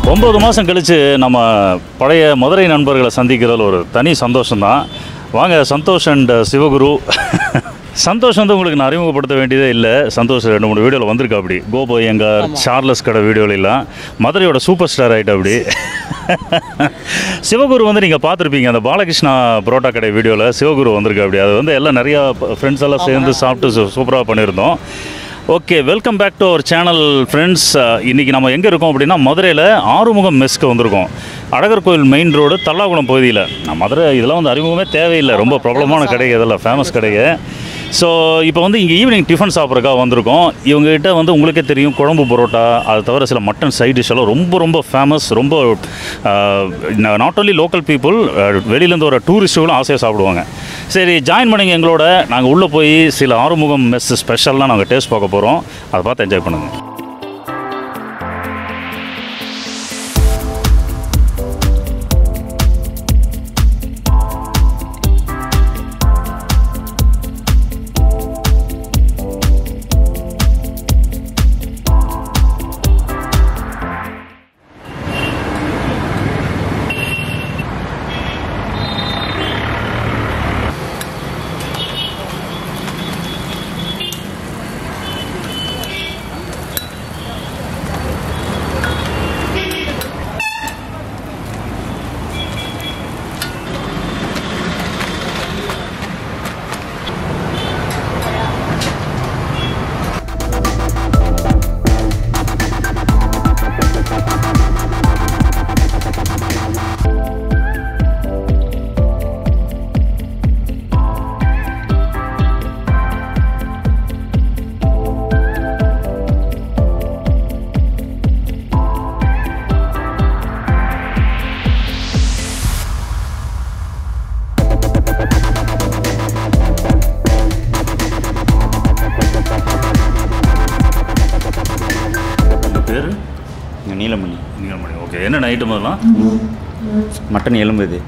9 மாதம் கழித்து நம்ம பழைய மதுரை நண்பர்களை சந்திக்கிறதுல ஒரு தனி சந்தோஷம்தான். வாங்க சந்தோஷ் அண்ட் சிவகுரு. சந்தோஷ் வந்து உங்களுக்கு நான் அறிமுகப்படுத்த வேண்டியதே இல்லை. சந்தோஷ் 2-3 வீடியோவில் வந்திருக்கா. அப்படி கோபோ எங்கார் சார்லஸ் கடை வீடியோலாம் மதுரையோட சூப்பர் ஸ்டார் ஆகிட்ட. அப்படி சிவகுரு வந்து நீங்கள் பார்த்துருப்பீங்க அந்த பாலகிருஷ்ணா பரோட்டா கடை வீடியோவில் சிவகுரு வந்திருக்கா. அப்படி அது வந்து எல்லாம் நிறையா ஃப்ரெண்ட்ஸ் எல்லாம் சேர்ந்து சாப்பிட்டு சூப்பராக பண்ணியிருந்தோம். Okay, welcome back to our channel friends. இன்றைக்கி நம்ம எங்கே இருக்கோம் அப்படின்னா மதுரையில் ஆறுமுகம் மெஸ்க்கு வந்திருக்கோம். அழகர் கோயில் மெயின் ரோடு தல்லாகுளம் பகுதியில். மதுரை இதெல்லாம் வந்து அறிமுகமே தேவையில்லை, ரொம்ப பிரபலமான கடை, இதெல்லாம் ஃபேமஸ் கடைங்க. ஸோ இப்போ வந்து இங்கே ஈவினிங் டிஃபன் சாப்பிட்றதுக்காக வந்திருக்கோம். இவங்ககிட்ட வந்து உங்களுக்கே தெரியும் குழம்பு பரோட்டா, அது தவிர சில மட்டன் சைட் டிஷ் எல்லாம் ரொம்ப ரொம்ப ஃபேமஸ். ரொம்ப நாட் ஓன்லி லோக்கல் பீப்புள், வெளியிலேருந்து வர டூரிஸ்ட்டுகளும் ஆசையாக சாப்பிடுவாங்க. சரி, ஜாயின் பண்ணிங்க எங்களோட. நாங்கள் உள்ளே போய் சில ஆறுமுகம் மெஸ் ஸ்பெஷல்லாம் நாங்கள் டேஸ்ட் பார்க்க போகிறோம். அதை பார்த்து என்ஜாய் பண்ணுங்கள். நீலமணி. ஓகே, என்னென்ன ஐட்டம் அதெல்லாம்? மட்டன் எலும்பு. இது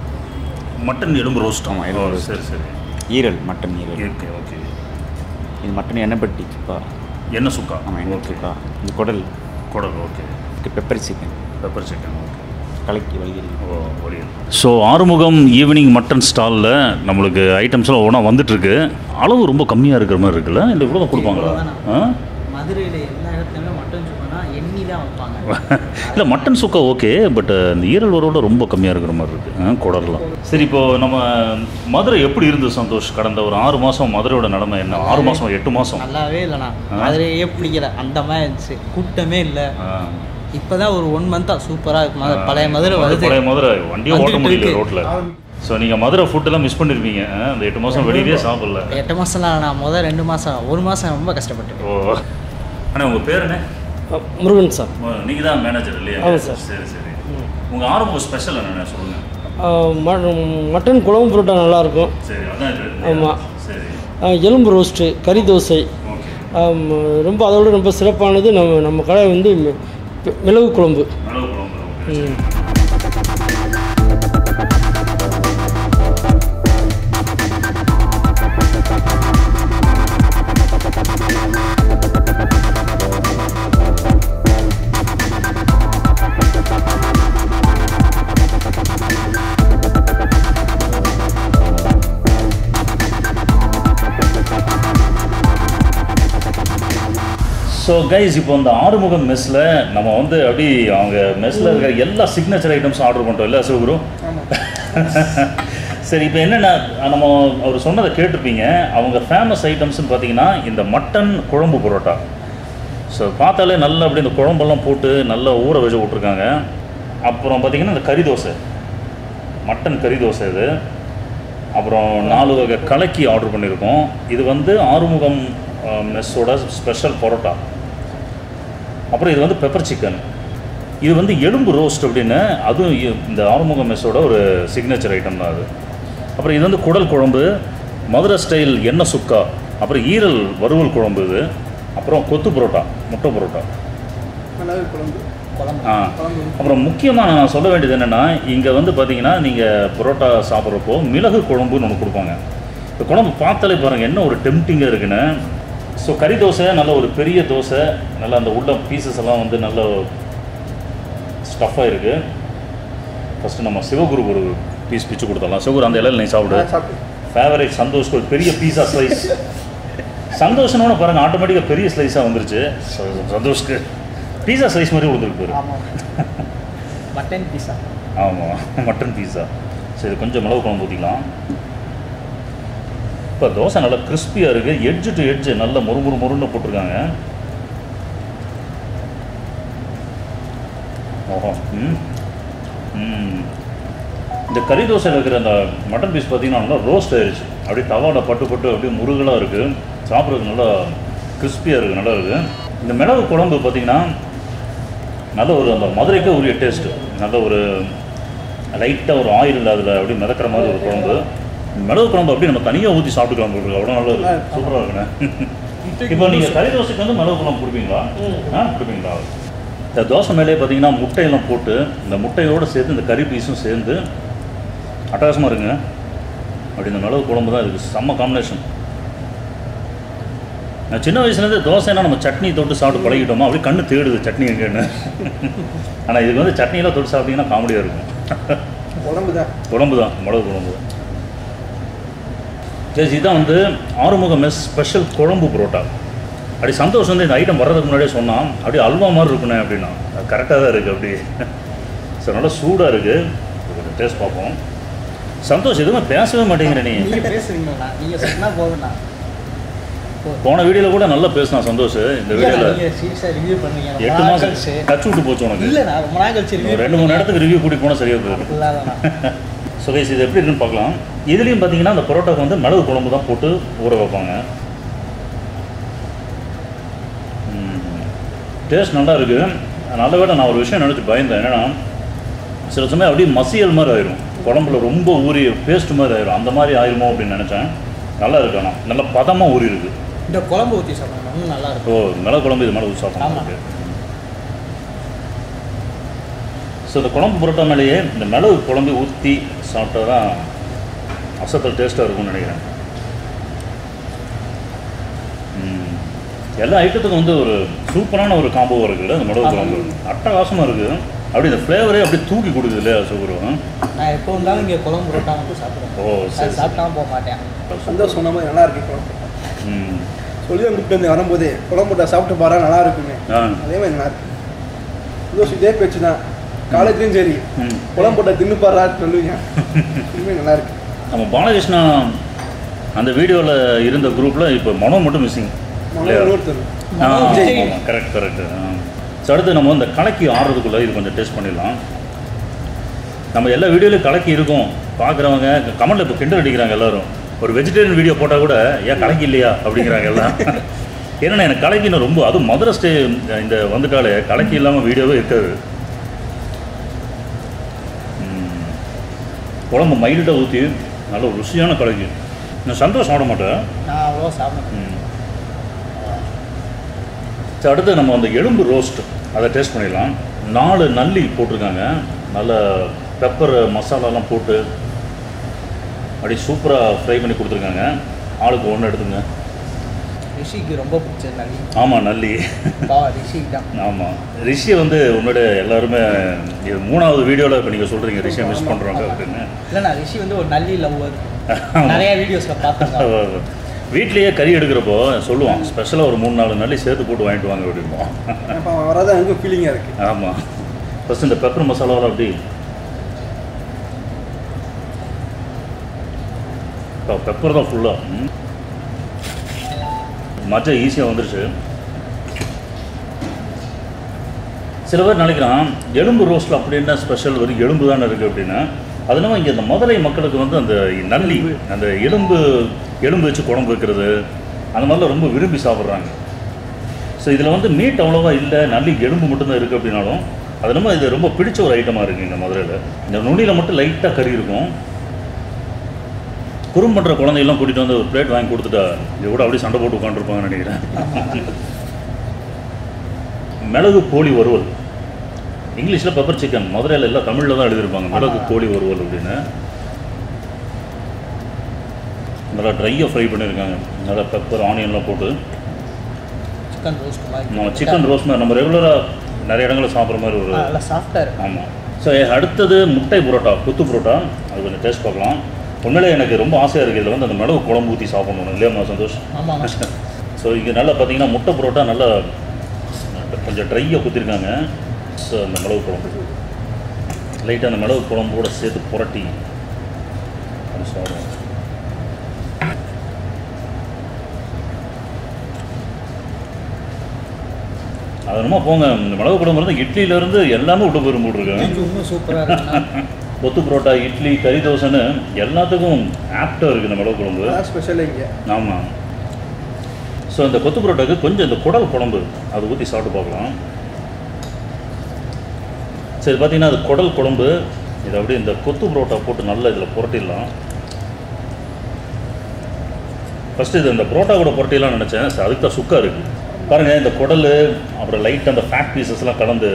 மட்டன் எலும்பு ரோஸ்ட். ஆமாம், எலும்பு. சரி சரி. ஈரல், மட்டன் ஈரல். Okay okay. இது மட்டன் எண்ணெய் பட்டி சுக்கா. எண்ணெய் சுக்கா. ஆமாம், எண்ணெய் சுக்கா. இது குடல். ஓகே. Pepper chicken. ஓகே. கலக்கி வழியில். வழியில். ஸோ ஆறுமுகம் ஈவினிங் மட்டன் ஸ்டாலில் நம்மளுக்கு ஐட்டம்ஸ்லாம் ஒவ்வொன்றா வந்துட்டுருக்கு. அளவு ரொம்ப கம்மியாக இருக்கிற மாதிரி இருக்குல்ல? இல்லை இவ்வளோ தான் கொடுப்பாங்களா? மதுரையில் எல்லா இடத்துலையுமே மட்டன் சுக்கானா எண்ணி தான் வைப்பாங்க. இல்லை மட்டன் சுக்கா ஓகே, பட் இந்த ஈரல் வரோட ரொம்ப கம்மியாக இருக்கிற மாதிரி இருக்குது குடல்லாம். சரி, இப்போது நம்ம மதுரை எப்படி இருந்தது சந்தோஷ்? கடந்த ஒரு 6 மாதம் மதுரையோட நிலைமை என்ன? 6 மாதம் 8 மாதம் நல்லாவே இல்லைண்ணா. மதுரையே பிடிக்கல, அந்த மாதிரி இருந்துச்சு. கூட்டமே இல்லை. இப்போதான் ஒரு 1 மந்த்தாக சூப்பராக இருக்கு. பழைய மதுரை வருது. பழைய மதுரை வண்டியும் ஓட்ட முடியல ரோட்டில். ஸோ நீங்கள் மதுரை ஃபுட்டெல்லாம் மிஸ் பண்ணியிருப்பீங்க. அந்த 8 மாதம் வெளியே சாப்பிடல. 8 மாதம்லாம் நான் முதல் 2 மாதம் 1 மாதம் ரொம்ப கஷ்டப்பட்டேன். ஓ, ஆனால் உங்கள் பேர் என்ன? முருகன் சார். நீங்கள் தான் மேனேஜர் இல்லையா? ஆமாம் சார். சரி சரி. உங்கள் ஆரம்ப ஸ்பெஷல் என்னென்ன சொல்லுங்கள். மட்டன் குழம்பு பரோட்டா நல்லாயிருக்கும். சரி, அதான். ஆமாம். சரி. எலும்பு ரோஸ்ட்டு, கறி தோசை. ரொம்ப அதோட ரொம்ப சிறப்பானது நம்ம கடை வந்து மிளகு குழம்பு. ஸோ கைஸ், இப்போ இந்த ஆறுமுகம் மெஸ்ஸில் நம்ம வந்து அப்படி அவங்க மெஸ்ஸில் இருக்கிற எல்லா சிக்னேச்சர் ஐட்டம்ஸும் ஆர்டர் பண்ணிட்டோம் இல்லை சிவகுரு? சரி, இப்போ என்னென்ன நம்ம அவர் சொன்னதை கேட்டிருப்பீங்க. அவங்க ஃபேமஸ் ஐட்டம்ஸ்னு பார்த்தீங்கன்னா இந்த மட்டன் குழம்பு பரோட்டா. ஸோ பார்த்தாலே நல்லா அப்படி இந்த குழம்பெல்லாம் போட்டு நல்லா ஊற வச்சு விட்ருக்காங்க. அப்புறம் பார்த்திங்கன்னா இந்த கறி தோசை, மட்டன் கறி தோசை இது. அப்புறம் 4 வகை கலக்கி ஆர்டர் பண்ணியிருக்கோம். இது வந்து ஆறுமுகம் மெஸ்ஸோட ஸ்பெஷல் பரோட்டா. அப்புறம் இது வந்து பெப்பர் சிக்கன். இது வந்து எலும்பு ரோஸ்ட் அப்படின்னு, அதுவும் இந்த ஆறுமுகம் மெஸ்ஸோட ஒரு சிக்னேச்சர் ஐட்டம் தான் அது. அப்புறம் இது வந்து குடல் குழம்பு, மதுரை ஸ்டைல் எண்ணெய் சுக்கா, அப்புறம் ஈரல் வறுவல் குழம்பு இது. அப்புறம் கொத்து பரோட்டா, முட்டை பரோட்டா. அப்புறம் முக்கியமாக நான் சொல்ல வேண்டியது என்னென்னா, இங்கே வந்து பார்த்தீங்கன்னா நீங்கள் பரோட்டா சாப்பிட்றப்போ மிளகு குழம்புன்னு ஒன்று கொடுப்பாங்க. இந்த குழம்பு பார்த்தாலே பாருங்கள் என்ன ஒரு டெம்ப்டிங்காக இருக்குன்னு. ஸோ கறி தோசை நல்ல ஒரு பெரிய தோசை, நல்லா அந்த உள்ள பீசஸ் எல்லாம் வந்து நல்ல ஸ்டஃப்பாக இருக்குது. ஃபஸ்ட்டு நம்ம சிவகுரு ஒரு பீஸ் பிச்சு கொடுத்துடலாம். சிவகுரு அந்த இலையில் நீ சாப்பிடு. ஃபேவரேட் சந்தோஷ்க்கு ஒரு பெரிய பீஸா ஸ்லைஸ். சந்தோஷனோட பாருங்கள் ஆட்டோமேட்டிக்காக பெரிய ஸ்லைஸாக வந்துருச்சு. சந்தோஷ்க்கு பீஸா ஸ்லைஸ் மாதிரி கொடுத்துருக்கு பேர். Mutton pizza. ஆமாம், மட்டன் பீஸா. சரி, இது கொஞ்சம் மிளகு குழம்பு ஊற்றிக்கலாம். இப்போ தோசை நல்லா கிறிஸ்பியாக இருக்குது. எட்ஜு டு எட்ஜு நல்லா மொறுன்னு போட்டிருக்காங்க. ஓஹோ. இந்த கறி தோசையில் இருக்கிற அந்த மட்டன் பீஸ் பார்த்திங்கன்னா நல்லா ரோஸ்ட் ஆயிடுச்சு. அப்படியே தவாவில் பட்டு அப்படியே முருகலாக இருக்குது. சாப்பிட்றதுக்கு நல்லா கிறிஸ்பியாக இருக்குது, நல்லா இருக்குது. இந்த மிளகு குழம்பு பார்த்திங்கன்னா நல்ல ஒரு அந்த மதுரைக்கே உரிய டேஸ்ட்டு. நல்ல ஒரு லைட்டாக ஒரு ஆயில் இல்லை அதில் அப்படியே மிதக்கிற மாதிரி ஒரு குழம்பு. மிளகு குழம்பு அப்படி நம்ம தனியாக ஊற்றி சாப்பிட்டுக்கலாம் போட்டுருக்கு. அவ்வளோ நல்லா இருக்குது, சூப்பராக இருக்குண்ணே. இப்போ நீங்கள் கறி தோசைக்கு வந்து மிளகு குழம்பு கொடுப்பீங்களா? கொடுப்பீங்களா? இந்த தோசை மேலே பார்த்தீங்கன்னா முட்டையெல்லாம் போட்டு இந்த முட்டையோடு சேர்த்து இந்த கறி பீஸும் சேர்ந்து அட்டகாசமாக இருக்குங்க. அப்படி இந்த மிளகு குழம்பு தான் இருக்குது, செம்ம காம்பினேஷன். நான் சின்ன வயசுலேருந்து தோசைனா நம்ம சட்னி தொட்டு சாப்பிட்டு பழகிட்டோமா, அப்படியே கண்ணு தேடுது சட்னி எங்கேன்னு. ஆனால் இதுக்கு வந்து சட்னியெல்லாம் தொட்டு சாப்பிட்டிங்கன்னா காமெடியாக இருக்கும். குழம்பு தான் மிளகு குழம்பு தான். சரி, இதுதான் வந்து ஆறுமுகம் மெஸ் ஸ்பெஷல் குழம்பு புரோட்டா. அப்படி சந்தோஷம் வந்து இந்த ஐட்டம் வர்றதுக்கு முன்னாடியே சொன்னான், அப்படியே அல்வா மாதிரி இருக்குண்ணே அப்படின்னா. அது கரெக்டாக தான் இருக்குது அப்படியே. சார் நல்லா சூடாக இருக்குது. கொஞ்சம் டேஸ்ட் பார்ப்போம். சந்தோஷ் எதுவுமே பேசவே மாட்டேங்கிறேன். நீங்கள் பேசுகிறீங்களா? நீங்கள் சொன்னால் போதுண்ணா. போன வீடியோவில் கூட நல்லா பேசினான் சந்தோஷ். இந்த வீடியோவில் 8 மாதம் கச்சு விட்டு போச்சு உனக்கு. இல்லை, நான் ரொம்ப நாள் கழிச்சு 2-3 இடத்துக்கு ரிவ்யூ கூட்டிகிட்டு போனால் சரியாக போயிடும். ஸோ கைஸ், இது எப்படி இருக்குன்னு பார்க்கலாம். இதுலேயும் பார்த்தீங்கன்னா அந்த பரோட்டாக்கு வந்து மிளகு குழம்பு தான் போட்டு ஊற வைப்பாங்க. டேஸ்ட் நல்லா இருக்குது. நல்ல விட நான் ஒரு விஷயம் நினச்சி பயந்தேன். என்னென்னா சில சமயம் அப்படியே மசியல் மாதிரி ஆயிரும், குழம்புல ரொம்ப ஊறி பேஸ்ட் மாதிரி ஆயிரும். அந்த மாதிரி ஆயிருமோ அப்படின்னு நினச்சேன். நல்லா இருக்கு, ஆனால் நல்லா பதமாக ஊறி இருக்குது. இந்த குழம்பு ஊற்றி சாப்பிடணும், நல்லா இருக்கும். ஓ, மிளகு குழம்பு இது மேலே ஊற்றி சாப்பிடணும். ஸோ இந்த குழம்பு புரோட்டா மேலேயே இந்த மிளகு குழம்பு ஊற்றி சாப்பிட்டா தான் அசத்தல் டேஸ்ட்டாக இருக்கும்னு நினைக்கிறேன். எல்லா ஐட்டத்துக்கும் வந்து ஒரு சூப்பரான ஒரு காம்போ இருக்குல்ல இந்த மிளகு குழம்பு. அட்டகாசமாக இருக்குது. அப்படி இந்த ஃப்ளேவரே அப்படி தூக்கி கொடுக்குது இல்லையா சூப்பரும். நான் எப்போ இருந்தாலும் இங்கே குழம்பு புரோட்டா மட்டும் சாப்பிடுவேன். ஓ, சரி, சாப்பிட்டாமல் போக மாட்டேன். சந்தோஷம் சொன்ன மாதிரி நல்லா இருக்கு குழம்பு. சொல்லி தான் கூப்பிட்டு வந்து வரும்போது குழம்பு புரோட்டா சாப்பிட்டு பாரா நல்லா இருக்குங்க. அதே மாதிரி நல்லா இருக்கு. சந்தோஷம் இதே பேச்சு தான். காலேஜ்லேயும் சரி குழம்பு போட்டா தின்னு பாரா சொல்லுவீங்க. இதுவுமே நல்லா இருக்கு. நம்ம பாலகிருஷ்ணா அந்த வீடியோவில் இருந்த குரூப்பில் இப்போ மனோ மட்டும் மிஸ்ஸிங். கரெக்ட். ஸோ அடுத்து நம்ம இந்த கலக்கி ஆடுறதுக்குள்ளே இது கொஞ்சம் டேஸ்ட் பண்ணிடலாம். நம்ம எல்லா வீடியோலையும் கலக்கி இருக்கும். பார்க்குறவங்க கமெண்ட்டில் இப்போ கிண்டல் அடிக்கிறாங்க எல்லோரும். ஒரு வெஜிடேரியன் வீடியோ போட்டால் கூட ஏன் கலக்கி இல்லையா அப்படிங்கிறாங்க எல்லாம். ஏன்னா எனக்கு கலக்கின்னு ரொம்ப, அதுவும் மதுரை ஸ்டே இந்த வந்துட்டாலே கலக்கி இல்லாமல் வீடியோவே இருக்காது. குழம்பு மைல்டாக ஊற்றி நல்ல ருசியான கலக்கி. நான் சந்தோஷம் சாப்பிட மாட்டேன். அவ்வளோ சாப்பிடுவேன். அடுத்து நம்ம அந்த எலும்பு ரோஸ்ட் அதை டேஸ்ட் பண்ணிடலாம். 4 நல்லி போட்டிருக்காங்க. நல்ல பெப்பர் மசாலாலாம் போட்டு அப்படி சூப்பராக ஃப்ரை பண்ணி கொடுத்துருக்காங்க. ஆளுக்கு 1 எடுத்துங்க. ரிஷிக்கு ரொம்ப பிடிச்ச நல்லி. ஆமாம், நல்லி ரிஷிக்கு தான். ஆமாம், ரிஷியை வந்து உன்னோட எல்லாருமே இது 3வது வீடியோவில் இப்போ நீங்கள் சொல்கிறீங்க ரிஷியை மிஸ் பண்ணுறாங்க அப்படின்னு. இல்லைண்ணா, ரிஷி வந்து ஒரு நல்லி லவ்வர். நிறைய வீடியோஸில் பார்த்தேன். வீட்லேயே கறி எடுக்கிறப்போ சொல்லுவான், ஸ்பெஷலாக ஒரு 3-4 நல்லி சேர்த்து போட்டு வாங்கிட்டு வாங்க அப்படிம்போம். வரதான் எனக்கு ஃபீலிங்காக இருக்குது. ஆமாம், ஃபஸ்ட் இந்த பெப்பர் மசாலாவில் அப்படி பெப்பர் தான் ஃபுல்லாக மஜா ஈஸியாக வந்துருச்சு. சில பேர் நினைக்கிறான் எலும்பு ரோஸ்ட்டில் அப்படின்னா ஸ்பெஷல் வெறும் எலும்பு தானே இருக்குது அப்படின்னா. அது இல்லாமல் இங்கே இந்த மதுரை மக்களுக்கு வந்து அந்த நல்லி அந்த எலும்பு வச்சு குழம்பு வைக்கிறது அந்த மாதிரிலாம் ரொம்ப விரும்பி சாப்பிட்றாங்க. ஸோ இதில் வந்து மீட் அவ்வளோவா இல்லை, நல்லி எலும்பு மட்டும்தான் இருக்குது அப்படின்னாலும் அது இல்லாமல் இது ரொம்ப பிடிச்ச ஒரு ஐட்டமாக இருக்குது இந்த மதுரையில். இந்த நுனியில் மட்டும் லைட்டாக கறி இருக்கும். குறும் பண்ணுற குழந்தையெல்லாம் கூட்டிகிட்டு வந்து ஒரு பிளேட் வாங்கி கொடுத்துட்டா இது கூட அப்படியே சண்டை போட்டு உட்காந்துருப்பாங்கன்னு நினைக்கிறேன். மிளகு கோழி வறுவல், இங்கிலீஷில் பெப்பர் சிக்கன், மதுரையில் எல்லாம் தமிழில் தான் எழுதியிருப்பாங்க மிளகு கோழி வறுவல் அப்படின்னு. நல்லா ட்ரையாக ஃப்ரை பண்ணியிருக்காங்க. நல்லா பெப்பர் ஆனியன்லாம் போட்டு சிக்கன் ரோஸ்ட் மாதிரி. சிக்கன் ரோஸ்ட் மாதிரி நம்ம ரெகுலராக நிறைய இடங்களில் சாப்பிட்ற மாதிரி ஒரு நல்லா சாஃப்டாக இருக்கும். ஆமாம். ஸோ அடுத்தது முட்டை புரோட்டா, கொத்து புரோட்டா. அது கொஞ்சம் டேஸ்ட் பார்க்கலாம். உண்மையிலே எனக்கு ரொம்ப ஆசையாக இருக்குது இதில் வந்து அந்த மிளகு குழம்பு ஊற்றி சாப்பிடணும் இல்லையாம்மா சந்தோஷ்? ஆமாம். ஸோ இங்கே நல்லா பார்த்தீங்கன்னா முட்டை புரோட்டா நல்லா கொஞ்சம் ட்ரையாக குத்திருக்காங்க. ஸோ அந்த மிளகு குழம்பு லைட்டாக அந்த மிளகு குழம்போட சேர்த்து புரட்டி அது சாப்பிடுவோம். அது என்னமோ போங்க, இந்த மிளகு குழம்பு இருந்து இட்லியிலேருந்து எல்லாமே விட்டு போயிடும் போட்டுருக்கேன். இன்னும் சூப்பராக இருக்கு. கொத்து புரோட்டா, இட்லி, கறி தோசைன்னு எல்லாத்துக்கும் ஆப்டாக இருக்குது இந்த மிளகு குழம்பு. ஸ்பெஷல் இங்கே. ஆமாம். ஸோ இந்த கொத்து புரோட்டாவுக்கு கொஞ்சம் இந்த குடல் குழம்பு அது ஊற்றி சாப்பிட்டு பார்க்கலாம். சரி பார்த்தீங்கன்னா அது குடல் குழம்பு. இதை அப்படியே இந்த கொத்து புரோட்டா போட்டு நல்லா இதில் புரட்டிடலாம். ஃபஸ்ட்டு இது இந்த புரோட்டா கூட புரட்டிடலாம்னு நினச்சேன். அதுக்கு தான் சுக்கா இருக்குது பாருங்கள். இந்த குடல் அப்புறம் லைட் அந்த ஃபேட் பீசஸ்லாம் கலந்து.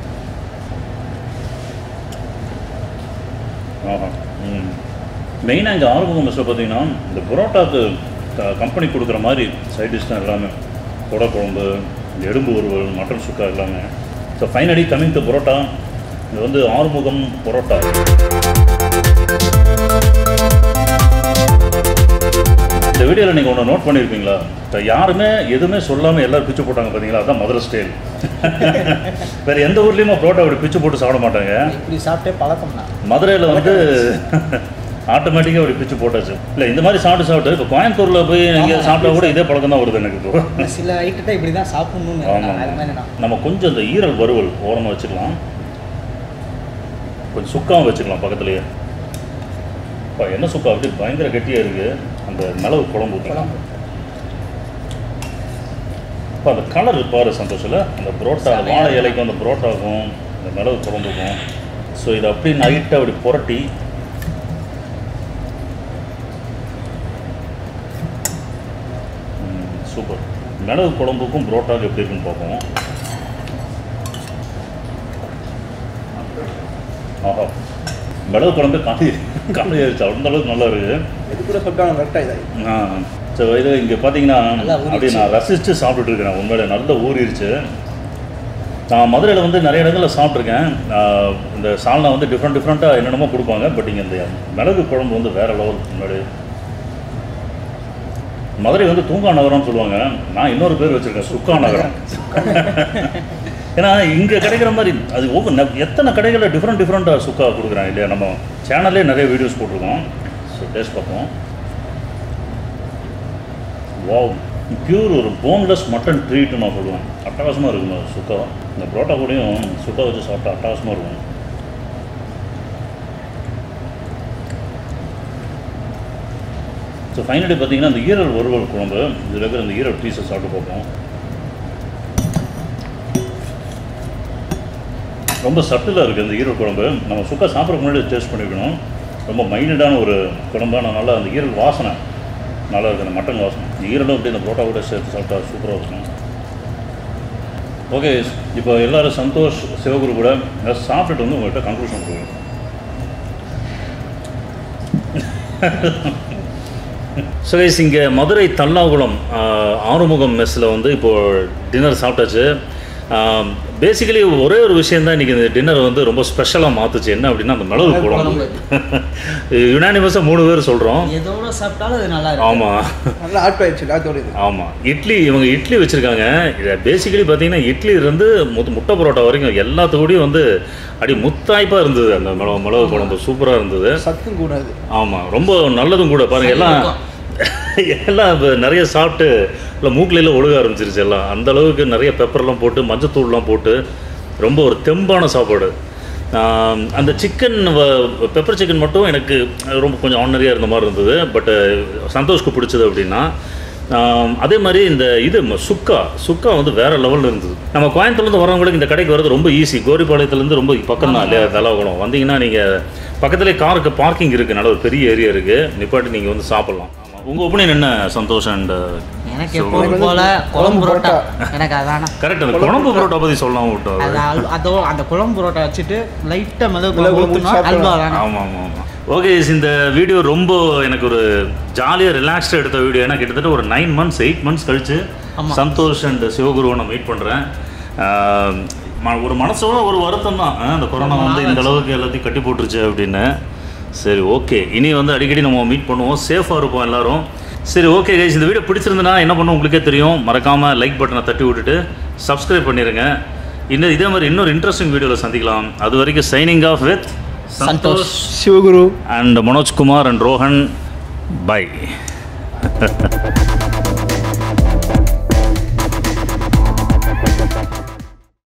ஆஹா. மெயினாக இங்கே ஆறுமுகம் மெஸ்ஸில் பார்த்தீங்கன்னா இந்த புரோட்டாவுக்கு கம்பெனி கொடுக்குற மாதிரி சைட் டிஷ் தான் எல்லாமே. குடல் குழம்பு, எலும்பு வறுவல், மட்டன் சுக்கா எல்லாமே. So finally coming to parotta. இது வந்து ஆறுமுகம் புரோட்டா. இந்த வீடியோவில் நீங்கள் ஒன்று நோட் பண்ணியிருப்பீங்களா? இப்போ யாருமே எதுவுமே சொல்லாமல் எல்லோரும் பிச்சு போட்டாங்க பார்த்தீங்களா? அதுதான் மதுரை ஸ்டைல். வேறு எந்த ஊர்லேயுமே புரோட்டா அப்படி பிச்சு போட்டு சாப்பிட மாட்டாங்க. இப்படி சாப்பிட்டே பழக்கம்னா மதுரையில் வந்து ஆட்டோமேட்டிக்காக அப்படி பிச்சு போட்டாச்சு. இல்லை இந்த மாதிரி சாப்பிட்டு இப்போ கோயம்புத்தூரில் போய் நீங்கள் சாப்பிட்டா கூட இதே பழக்கம் தான் வருது எனக்கு. இப்போ சில ஐட்டத்தை இப்படி தான் சாப்பிடணும்னு. ஆமாம். நம்ம கொஞ்சம் இந்த ஈரல் வறுவல் ஓரமாக வச்சுக்கலாம். கொஞ்சம் சுக்காவும் வச்சுக்கலாம் பக்கத்துலேயே. இப்போ என்ன சுக்கா அப்படி பயங்கர கெட்டியாக இருக்குது. அந்த மிளகு குழம்பு ஊற்றலாம். இப்போ அந்த கலர் பாரு சந்தோஷத்தில். அந்த புரோட்டா வாழை இலைக்கும் அந்த புரோட்டாவுக்கும் அந்த மிளகு குழம்புக்கும். ஸோ இதை அப்படி நைட்டாக அப்படி புரட்டி சூப்பர். மிளகு குழம்புக்கும் புரோட்டாவுக்கு எப்படி இருக்குன்னு பார்ப்போம். ஆஹா, மிளகு குழம்பு காலி ஆயிடுச்சு. அந்த அளவுக்கு நல்லா இருக்குது. இது கூட சொல்லிட்டாங்க கரெக்டாக இதாகி. ஸோ இது இங்கே பார்த்தீங்கன்னா அப்படி நான் ரசித்து சாப்பிட்டுட்டு இருக்கிறேன். உண்மையில நல்லா ஊறிடுச்சு. நான் மதுரையில் வந்து நிறைய இடங்களில் சாப்பிட்ருக்கேன். இந்த சால்னா வந்து டிஃப்ரெண்ட்டாக என்னென்னமோ கொடுப்பாங்க. பட் இங்கே இந்த மிளகு குழம்பு வந்து வேறு லெவல். முன்னாடி மதுரை வந்து தூங்கா நகரம்னு சொல்லுவாங்க. நான் இன்னொரு பேர் வச்சுருக்கேன், சுக்கா நகரம். ஏன்னா இங்கே கிடைக்கிற மாதிரி அது எத்தனை கடைகளில் டிஃப்ரெண்ட்டாக சுக்கா கொடுக்குறாங்க இல்லையா? நம்ம சேனல்லே நிறைய வீடியோஸ் போட்டிருக்கோம். ஸோ டேஸ்ட் பார்ப்போம். வாவ், பியூர் ஒரு போன்லெஸ் மட்டன் ட்ரீட்டு நான் சொல்லுவேன். அட்டகாசமாக இருக்குங்க சுக்கா. இந்த புரோட்டா கூடயும் சுக்கா வச்சு சாப்பிட்டா அட்டகாசமாக இருக்கும். ஸோ ஃபைனலி பார்த்தீங்கன்னா இந்த ஈரல் வறுவல் குழம்பு, இதில் இருக்கிற இந்த ஈரல் பீஸை சாப்பிட்டு பார்ப்போம். ரொம்ப சட்டிலாக இருக்குது இந்த ஈரல் குழம்பு. நம்ம சுக்கா சாப்பிட்றதுக்கு முன்னாடி டேஸ்ட் பண்ணிக்கணும். ரொம்ப மைல்டான ஒரு குழம்பான நல்லா அந்த ஈரல் வாசனை நல்லா இருக்குது. அந்த மட்டன் வாசனை ஈரலும் அப்படி இந்த புரோட்டா கூட சேர்த்து சாப்பிட்டா சூப்பராக இருக்கும். ஓகே, இப்போ எல்லோரும் சந்தோஷ், சிவகுரு கூட சாப்பிட்டுட்டு வந்து உங்கள்கிட்ட கன்க்ளூஷன் கொடுக்குறேன். ஸோ கைஸ், இங்கே மதுரை தல்லாகுளம் ஆறுமுகம் மெஸ்ஸில் வந்து இப்போது டின்னர் சாப்பிட்டாச்சு. பேசிக்கலி ஒரே ஒரு விஷயந்தான் இன்றைக்கி இந்த டின்னர் வந்து ரொம்ப ஸ்பெஷலாக மாற்றுச்சு. என்ன அப்படின்னா அந்த மிளகு குழம்பு. யுனானிமஸாக 3 பேர் சொல்கிறோம். எதோட சாப்பிட்டாலும் அது நல்லா இருக்கும். ஆமாம், நல்லா ஆட் ஆயிடுச்சு. ஆமாம், இவங்க இட்லி வச்சுருக்காங்க. இதை பேசிக்கலி பார்த்தீங்கன்னா இட்லி இருந்து முட்டை பரோட்டா வரைக்கும் எல்லாத்துக்கூடையும் வந்து அப்படி முத்தாய்ப்பாக இருந்தது. அந்த மிளகு குழம்பு சூப்பராக இருந்தது. சத்தும் கூடாது. ஆமாம், ரொம்ப நல்லதும் கூட. பாருங்கள், எல்லாம் இப்போ நிறைய சாப்பிட்டு இல்லை மூக்கிலையில் ஒழுக ஆரம்பிச்சிருச்சு எல்லாம். அந்தளவுக்கு நிறைய பெப்பர்லாம் போட்டு மஞ்சத்தூள்லாம் போட்டு ரொம்ப ஒரு தெம்பான சாப்பாடு. அந்த சிக்கன் பெப்பர் சிக்கன் மட்டும் எனக்கு ரொம்ப கொஞ்சம் ஆர்டினரியாக இருந்த மாதிரி இருந்தது. பட்டு சந்தோஷ்க்கு பிடிச்சது அப்படின்னா அதே மாதிரி இந்த சுக்கா வந்து வேறு லெவலில் இருந்தது. நம்ம கோயம்புத்தூர்லேருந்து வரவங்களுக்கு இந்த கடைக்கு வரது ரொம்ப ஈஸி. கோரிப்பாளையத்துலேருந்து ரொம்ப பக்கம் தான் இல்லையா தலாகுளம். வந்தீங்கன்னா நீங்கள் பக்கத்துலேயே காருக்கு பார்க்கிங் இருக்குது. நல்ல ஒரு பெரிய ஏரியா இருக்குது. நிப்பாட்டி நீங்கள் வந்து சாப்பிட்லாம். உங்கள் ஒப்பீனியன் என்ன சந்தோஷ்? அண்ட் எனக்கு எப்போதும் போல குழம்பு புரோட்டா எனக்கு அதான கரெக்ட். அந்த குழம்பு புரோட்டா பற்றி சொல்லலாம் விட்டோம். அதோ அந்த குழம்பு புரோட்டா வச்சுட்டு லைட்டாக மிளகு அல்வா. ஆமாம் ஆமாம் ஆமாம். ஓகே, இந்த வீடியோ ரொம்ப எனக்கு ஒரு ஜாலியாக ரிலாக்ஸ்டாக எடுத்த வீடியோ. ஏன்னா கிட்டத்தட்ட ஒரு 9 months 8 months கழிச்சு சந்தோஷ் அண்ட் சிவகுருவை நான் மீட் பண்ணுறேன். ஒரு மனசோட ஒரு வருத்தம் தான் அந்த கொரோனா வந்து இந்த அளவுக்கு எல்லாத்தையும் கட்டி போட்டுருச்சு அப்படின்னு. சரி ஓகே, இனி வந்து அடிக்கடி நம்ம மீட் பண்ணுவோம், சேஃபாக இருப்போம் எல்லோரும். சரி ஓகே கைஸ், இந்த வீடியோ பிடிச்சிருந்தனா என்ன பண்ணும் உங்களுக்கே தெரியும். மறக்காமல் லைக் பட்டனை தட்டி விட்டுட்டு சப்ஸ்கிரைப் பண்ணிடுங்க. இதே மாதிரி இன்னொரு இன்ட்ரெஸ்டிங் வீடியோவில் சந்திக்கலாம். அது வரைக்கும் signing off with Santhosh, Sivaguru and Manojkumar and Rohan. By.